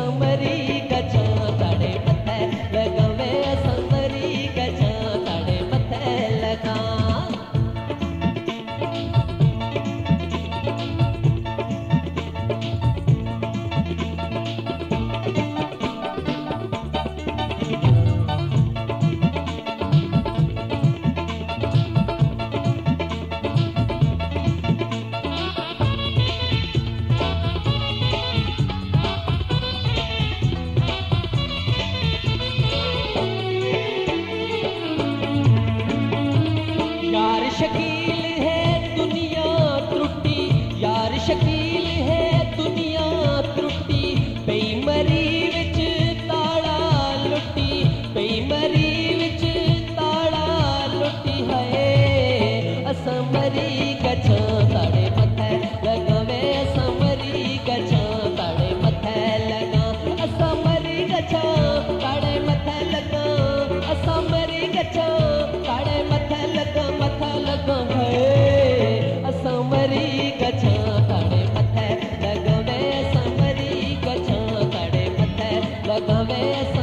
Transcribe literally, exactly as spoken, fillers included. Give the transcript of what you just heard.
असमरी गचा ताड़े मथे लगावे असमरी गचा ताड़े मथे लगा शकील है दुनिया त्रुटी यार शकील है दुनिया त्रुटी बेईमरी विच ताड़ा लुटी बेईमरी विच ताड़ा लुटी है असमरी गचा ताड़े मथे लगावे असमरी गचा ताड़े मथे लगा असमरी गचा ताड़े मथे लगा असमरी गचा ताड़े मथे लगा मथे लगा असमरी गचा ताड़े मथे लगावे असमरी गचा ताड़े मथे लगावे